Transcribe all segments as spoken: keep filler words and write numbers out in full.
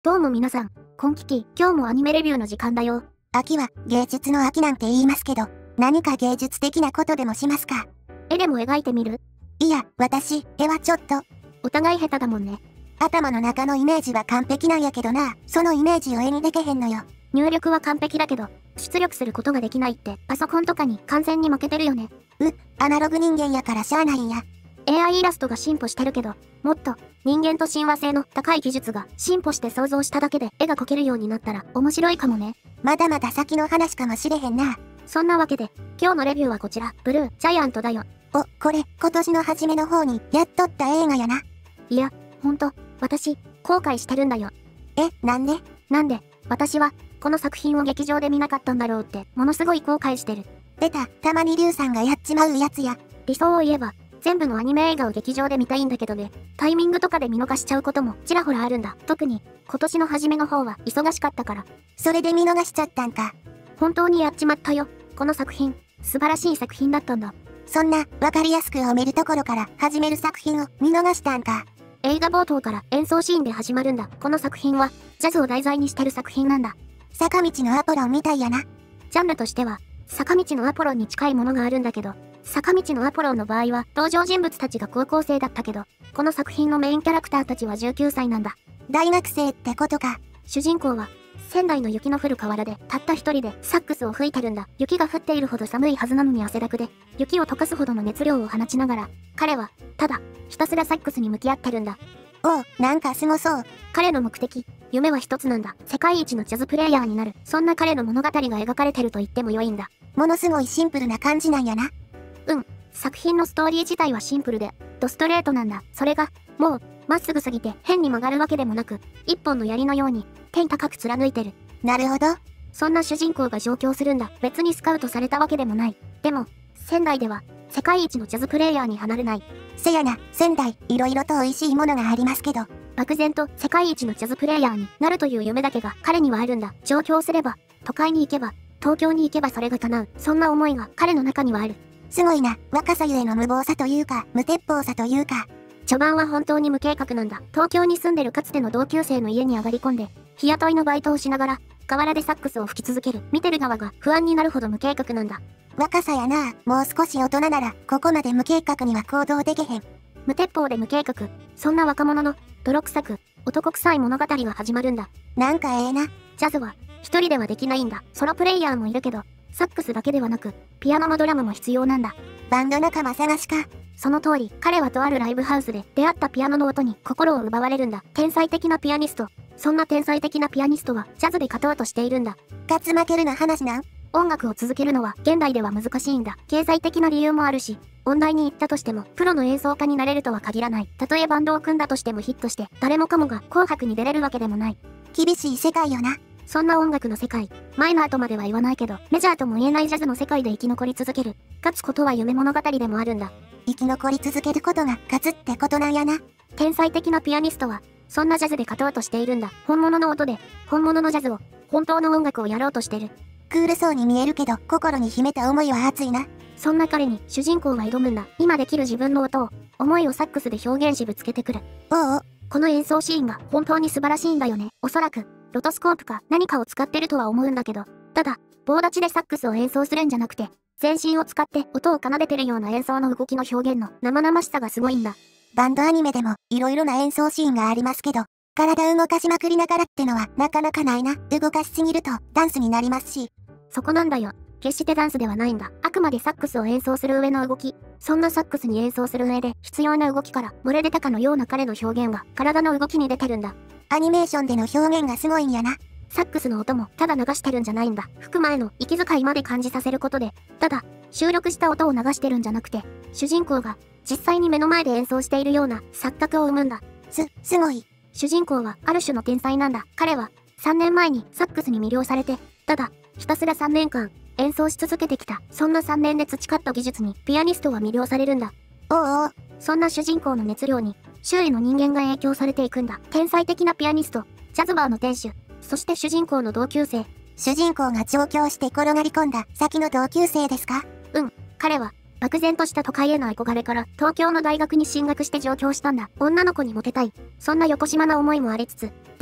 どうも皆さん、こんきき、今日もアニメレビューの時間だよ。 秋は芸術の秋なんて言いますけど、何か芸術的なことでもしますか？ 絵でも描いてみる？ いや、私、絵はちょっと。 お互い下手だもんね。 頭の中のイメージは完璧なんやけどな、そのイメージを絵にでけへんのよ。 入力は完璧だけど、出力することができないってパソコンとかに完全に負けてるよね。 う、アナログ人間やからしゃあないんや。 エーアイ イラストが進歩してるけど、もっと人間と親和性の高い技術が進歩して想像しただけで絵が描けるようになったら面白いかもね。 まだまだ先の話かもしれへんな。 そんなわけで、今日のレビューはこちら、ブルージャイアントだよ。 お、これ、今年の初めの方にやっとった映画やな。 いや、ほんと、私、後悔してるんだよ。 え、なんで？ なんで、私は、この作品を劇場で見なかったんだろうって、ものすごい後悔してる。 出た、たまにリュウさんがやっちまうやつや。 理想を言えば、全部のアニメ映画を劇場で見たいんだけどね、タイミングとかで見逃しちゃうこともちらほらあるんだ。特に、今年の初めの方は忙しかったから。 それで見逃しちゃったんか。 本当にやっちまったよ。この作品、素晴らしい作品だったんだ。 そんな、わかりやすく褒めるところから始める作品を見逃したんか。 映画冒頭から演奏シーンで始まるんだ。この作品は、ジャズを題材にしてる作品なんだ。 坂道のアポロンみたいやな。 ジャンルとしては、坂道のアポロンに近いものがあるんだけど、坂道のアポロンの場合は登場人物たちが高校生だったけど、この作品のメインキャラクターたちはじゅうきゅうさいなんだ。 大学生ってことか。 主人公は、仙台の雪の降る河原でたった一人でサックスを吹いてるんだ。雪が降っているほど寒いはずなのに汗だくで、雪を溶かすほどの熱量を放ちながら、彼は、ただ、ひたすらサックスに向き合ってるんだ。 おう、なんかすごそう。 彼の目的、夢は一つなんだ。世界一のジャズプレイヤーになる。そんな彼の物語が描かれてると言っても良いんだ。 ものすごいシンプルな感じなんやな。 うん。作品のストーリー自体はシンプルで、ドストレートなんだ。それが、もう、まっすぐすぎて変に曲がるわけでもなく、一本の槍のように、天高く貫いてる。 なるほど。 そんな主人公が上京するんだ。別にスカウトされたわけでもない。でも、仙台では、世界一のジャズプレイヤーに離れない。 せやな、仙台、いろいろと美味しいものがありますけど。 漠然と世界一のジャズプレイヤーになるという夢だけが彼にはあるんだ。上京すれば、都会に行けば、東京に行けばそれが叶う。そんな思いが彼の中にはある。 すごいな、若さゆえの無謀さというか、無鉄砲さというか。 序盤は本当に無計画なんだ。東京に住んでるかつての同級生の家に上がり込んで、日雇いのバイトをしながら、河原でサックスを吹き続ける。見てる側が不安になるほど無計画なんだ。 若さやな、もう少し大人なら、ここまで無計画には行動できへん。 無鉄砲で無計画。そんな若者の、泥臭く、男臭い物語が始まるんだ。 なんかええな。 ジャズは、一人ではできないんだ。ソロプレイヤーもいるけど、サックスだけではなく、ピアノもドラムも必要なんだ。 バンド仲間探しか。 その通り、彼はとあるライブハウスで出会ったピアノの音に心を奪われるんだ。天才的なピアニスト。そんな天才的なピアニストは、ジャズで勝とうとしているんだ。 勝つ負けるの話なん？ 音楽を続けるのは現代では難しいんだ。経済的な理由もあるし、音大に行ったとしてもプロの演奏家になれるとは限らない。たとえバンドを組んだとしてもヒットして誰もかもが紅白に出れるわけでもない。 厳しい世界よな。 そんな音楽の世界、マイナーとまでは言わないけど、メジャーとも言えないジャズの世界で生き残り続ける。勝つことは夢物語でもあるんだ。 生き残り続けることが勝つってことなんやな。 天才的なピアニストは、そんなジャズで勝とうとしているんだ。本物の音で、本物のジャズを、本当の音楽をやろうとしてる。 クールそうに見えるけど、心に秘めた思いは熱いな。 そんな彼に主人公は挑むんだ。今できる自分の音を、思いをサックスで表現しぶつけてくる。 おうおう。 この演奏シーンが本当に素晴らしいんだよね。おそらく、ロトスコープか何かを使ってるとは思うんだけど、ただ、棒立ちでサックスを演奏するんじゃなくて、全身を使って音を奏でてるような演奏の動きの表現の生々しさがすごいんだ。 バンドアニメでもいろいろな演奏シーンがありますけど、体動かしまくりながらってのはなかなかないな。動かしすぎるとダンスになりますし。 そこなんだよ。決してダンスではないんだ。あくまでサックスを演奏する上の動き。そんなサックスに演奏する上で必要な動きから漏れ出たかのような彼の表現が体の動きに出てるんだ。 アニメーションでの表現がすごいんやな。 サックスの音もただ流してるんじゃないんだ。吹く前の息遣いまで感じさせることで、ただ収録した音を流してるんじゃなくて、主人公が実際に目の前で演奏しているような錯覚を生むんだ。 す、すごい。 主人公はある種の天才なんだ。彼はさんねんまえにサックスに魅了されて、ただひたすらさんねんかん演奏し続けてきた。そんなさんねんで培った技術にピアニストは魅了されるんだ。 おうおう。 そんな主人公の熱量に周囲の人間が影響されていくんだ。天才的なピアニスト、ジャズバーの店主、そして主人公の同級生。 主人公が上京して転がり込んだ先の同級生ですか？ うん、彼は漠然とした都会への憧れから東京の大学に進学して上京したんだ。女の子にモテたい。そんな横島な思いもありつつ、でも、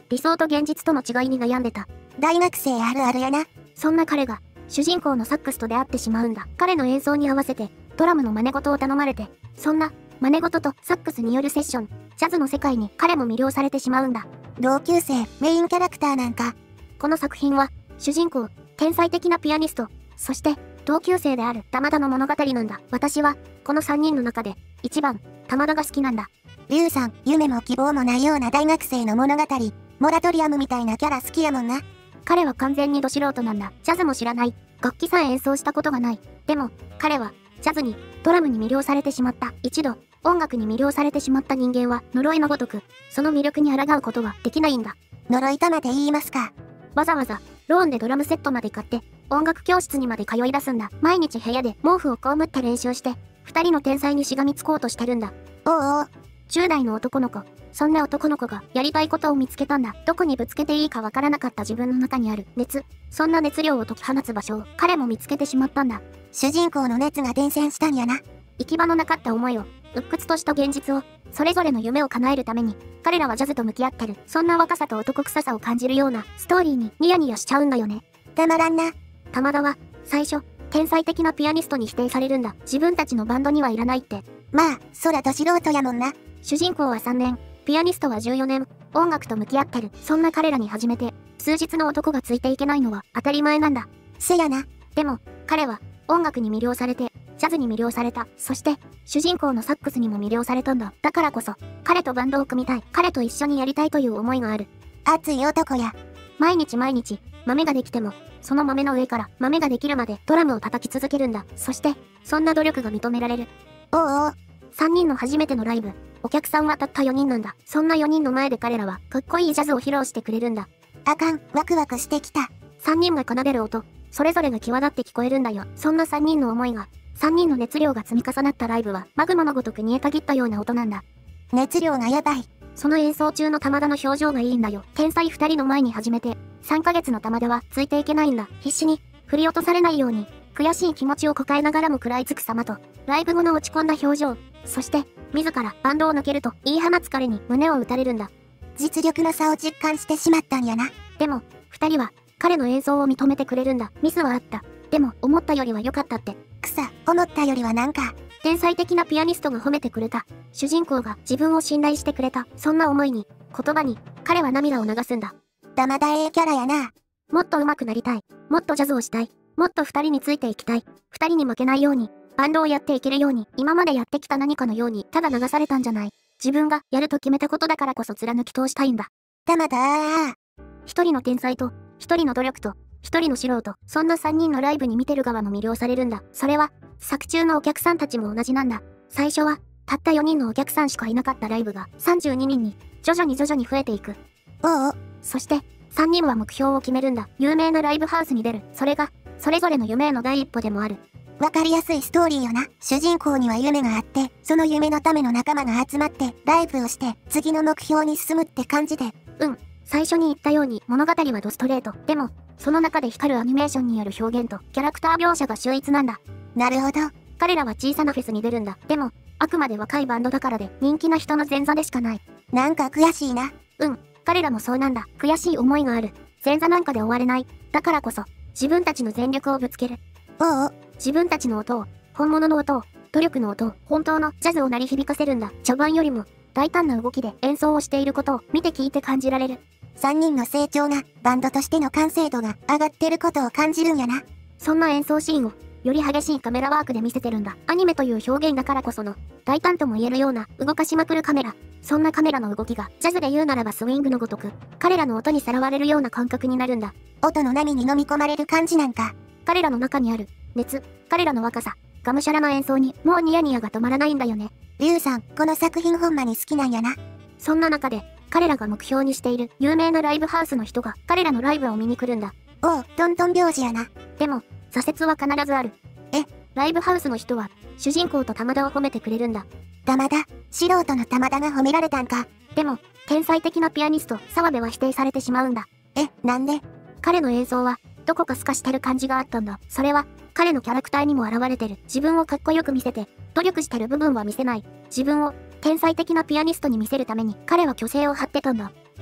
理想と現実との違いに悩んでた。 大学生あるあるやな。 そんな彼が、主人公のサックスと出会ってしまうんだ。彼の演奏に合わせて、ドラムの真似事を頼まれて、そんな、真似事とサックスによるセッション、ジャズの世界に彼も魅了されてしまうんだ。 同級生、メインキャラクターなんか。 この作品は、主人公、天才的なピアニスト、そして、同級生である玉田の物語なんだ。私は、このさんにんの中で、一番、玉田が好きなんだ。 リュウさん、夢も希望もないような大学生の物語、モラトリアムみたいなキャラ好きやもんな。 彼は完全にど素人なんだ。ジャズも知らない。楽器さえ演奏したことがない。でも、彼は、ジャズに、ドラムに魅了されてしまった。一度、音楽に魅了されてしまった人間は、呪いのごとく、その魅力に抗うことはできないんだ。 呪いとまで言いますか。 わざわざ、ローンでドラムセットまで買って、音楽教室にまで通い出すんだ。毎日部屋で毛布を被って練習して、二人の天才にしがみつこうとしてるんだ。 おうおう。 じゅう代の男の子。そんな男の子がやりたいことを見つけたんだ。どこにぶつけていいかわからなかった自分の中にある熱。そんな熱量を解き放つ場所を彼も見つけてしまったんだ。 主人公の熱が伝染したんやな。 行き場のなかった思いを、鬱屈とした現実を、それぞれの夢を叶えるために、彼らはジャズと向き合ってる。そんな若さと男臭さを感じるようなストーリーにニヤニヤしちゃうんだよね。 たまらんな。 玉田は、最初、天才的なピアニストに否定されるんだ。自分たちのバンドにはいらないって。 まあ、そらど素人やもんな。 主人公はさんねん、ピアニストはじゅうよねん、音楽と向き合ってる。そんな彼らに初めて、数日の男がついていけないのは当たり前なんだ。 せやな。 でも、彼は、音楽に魅了されて、ジャズに魅了された。そして、主人公のサックスにも魅了されたんだ。だからこそ、彼とバンドを組みたい。彼と一緒にやりたいという思いがある。 熱い男や。 毎日毎日、豆ができても、その豆の上から豆ができるまでドラムを叩き続けるんだ。そして、そんな努力が認められる。 おうおう。 さんにんの初めてのライブ。お客さんはたったよにんなんだ。そんなよにんの前で彼らは、かっこいいジャズを披露してくれるんだ。 あかん、ワクワクしてきた。 さんにんが奏でる音、それぞれが際立って聞こえるんだよ。そんなさんにんの思いが、さんにんの熱量が積み重なったライブは、マグマのごとく煮えたぎったような音なんだ。 熱量がやばい。 その演奏中の玉田の表情がいいんだよ。天才ふたりの前に始めて、さんかげつの玉田はついていけないんだ。必死に、振り落とされないように、悔しい気持ちを抱えながらも食らいつく様と、ライブ後の落ち込んだ表情、そして、自らバンドを抜けると言い放つ彼に胸を打たれるんだ。 実力の差を実感してしまったんやな。 でも、二人は、彼の演奏を認めてくれるんだ。ミスはあった。でも、思ったよりは良かったって。 くさ、思ったよりはなんか。 天才的なピアニストが褒めてくれた。主人公が自分を信頼してくれた。そんな思いに、言葉に、彼は涙を流すんだ。 玉田ええキャラやな。 もっと上手くなりたい。もっとジャズをしたい。もっと二人についていきたい。二人に負けないように、バンドをやっていけるように、今までやってきた何かのように、ただ流されたんじゃない。自分がやると決めたことだからこそ貫き通したいんだ。 玉田ー。 一人の天才と、一人の努力と、一人の素人、そんな三人のライブに見てる側も魅了されるんだ。それは、作中のお客さんたちも同じなんだ。最初は、たったよにんのお客さんしかいなかったライブが、さんじゅうににんに、徐々に徐々に増えていく。 おうおう。 そして、さんにんは目標を決めるんだ。有名なライブハウスに出る。それが、それぞれの夢への第一歩でもある。 わかりやすいストーリーよな。主人公には夢があって、その夢のための仲間が集まって、ライブをして、次の目標に進むって感じで。 うん。最初に言ったように物語はドストレート。でも、その中で光るアニメーションによる表現とキャラクター描写が秀逸なんだ。 なるほど。 彼らは小さなフェスに出るんだ。でも、あくまで若いバンドだからで人気な人の前座でしかない。 なんか悔しいな。 うん。彼らもそうなんだ。悔しい思いがある。前座なんかで終われない。だからこそ、自分たちの全力をぶつける。 おうおう。 自分たちの音を、本物の音を、努力の音を、本当のジャズを鳴り響かせるんだ。序盤よりも、大胆な動きで演奏をしていることを見て聞いて感じられる。 さんにんの成長が、バンドとしての完成度が上がってることを感じるんやな。 そんな演奏シーンを、より激しいカメラワークで見せてるんだ。アニメという表現だからこその、大胆とも言えるような、動かしまくるカメラ。そんなカメラの動きが、ジャズで言うならばスウィングのごとく、彼らの音にさらわれるような感覚になるんだ。 音の波に飲み込まれる感じなんか。 彼らの中にある、熱、彼らの若さ、がむしゃらな演奏に、もうニヤニヤが止まらないんだよね。 リュウさん、この作品ほんまに好きなんやな。 そんな中で、彼らが目標にしている有名なライブハウスの人が彼らのライブを見に来るんだ。 おう、トントン拍子やな。 でも、挫折は必ずある。 え、 ライブハウスの人は、主人公と玉田を褒めてくれるんだ。 玉田、素人の玉田が褒められたんか。 でも、天才的なピアニスト、澤部は否定されてしまうんだ。 え、なんで？ 彼の演奏は、どこか透かしてる感じがあったんだ。それは、彼のキャラクターにも現れてる。自分をかっこよく見せて、努力してる部分は見せない。自分を、天才的なピアニストに見せるために、彼は虚勢を張ってたんだ。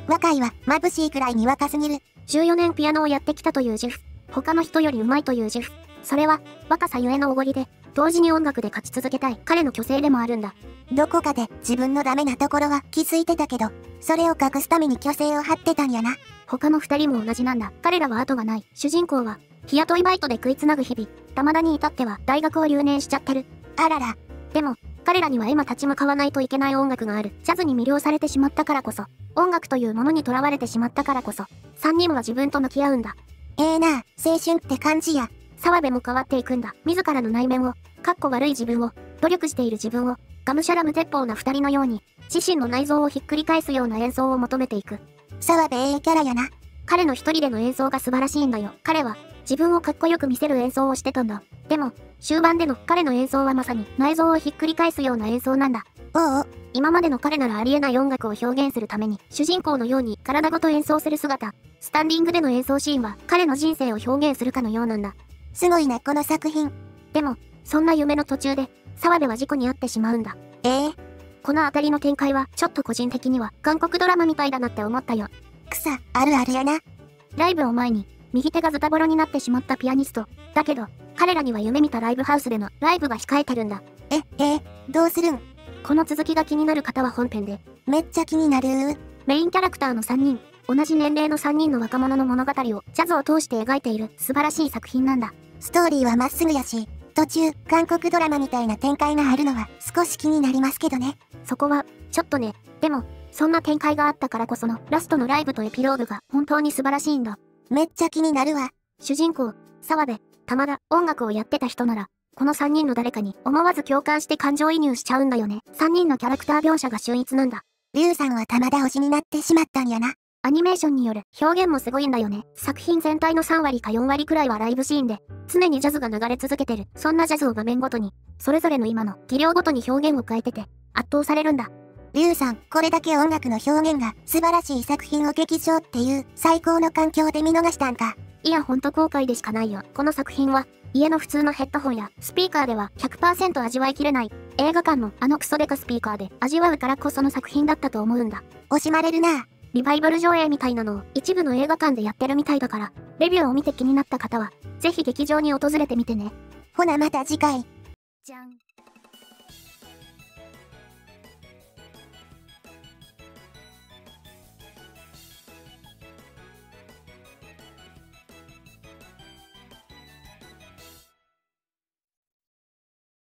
若いわ、眩しいくらいに若すぎる。 じゅうよねんピアノをやってきたという自負。他の人より上手いという自負。それは、若さゆえのおごりで、同時に音楽で勝ち続けたい彼の虚勢でもあるんだ。 どこかで自分のダメなところは気づいてたけど、それを隠すために虚勢を張ってたんやな。 他の二人も同じなんだ。彼らは後がない。主人公は、日雇いバイトで食いつなぐ日々。玉田に至っては大学を留年しちゃってる。 あらら。 でも、彼らには今立ち向かわないといけない音楽がある。ジャズに魅了されてしまったからこそ、音楽というものに囚われてしまったからこそ、三人は自分と向き合うんだ。 ええなあ、青春って感じや。 澤部も変わっていくんだ。自らの内面を、かっこ悪い自分を、努力している自分を、がむしゃら無鉄砲な二人のように、自身の内臓をひっくり返すような演奏を求めていく。 澤部ええキャラやな。 彼の一人での演奏が素晴らしいんだよ。彼は、自分をかっこよく見せる演奏をしてたんだ。でも、終盤での彼の演奏はまさに内臓をひっくり返すような演奏なんだ。 おうお。 今までの彼ならありえない音楽を表現するために、主人公のように体ごと演奏する姿、スタンディングでの演奏シーンは彼の人生を表現するかのようなんだ。 すごいな、この作品。 でも、そんな夢の途中で、澤部は事故に遭ってしまうんだ。 ええ。 このあたりの展開は、ちょっと個人的には、韓国ドラマみたいだなって思ったよ。 草、あるあるやな。 ライブを前に、右手がズタボロになってしまったピアニスト。だけど、彼らには夢見たライブハウスでのライブが控えてるんだ。 え、ええ、どうするん？ この続きが気になる方は本編で。 めっちゃ気になるー。 メインキャラクターのさんにん、同じ年齢のさんにんの若者の物語をジャズを通して描いている素晴らしい作品なんだ。 ストーリーはまっすぐやし、途中、韓国ドラマみたいな展開があるのは少し気になりますけどね。 そこは、ちょっとね。でも、そんな展開があったからこそのラストのライブとエピローグが本当に素晴らしいんだ。 めっちゃ気になるわ。 主人公、澤部、玉田、音楽をやってた人なら、このさんにんの誰かに思わず共感して感情移入しちゃうんだよね。さんにんのキャラクター描写が秀逸なんだ。 リュウさんは玉田推しになってしまったんやな。 アニメーションによる表現もすごいんだよね。作品全体のさんわりかよんわりくらいはライブシーンで、常にジャズが流れ続けてる。そんなジャズを場面ごとに、それぞれの今の技量ごとに表現を変えてて、圧倒されるんだ。 リュウさん、これだけ音楽の表現が素晴らしい作品を劇場っていう最高の環境で見逃したんか。 いやほんと後悔でしかないよ。この作品は、家の普通のヘッドホンやスピーカーでは ひゃくパーセント 味わいきれない、映画館のあのクソデカスピーカーで味わうからこその作品だったと思うんだ。 惜しまれるな。 リバイバル上映みたいなのを一部の映画館でやってるみたいだから、レビューを見て気になった方は、ぜひ劇場に訪れてみてね。 ほなまた次回。 じゃん。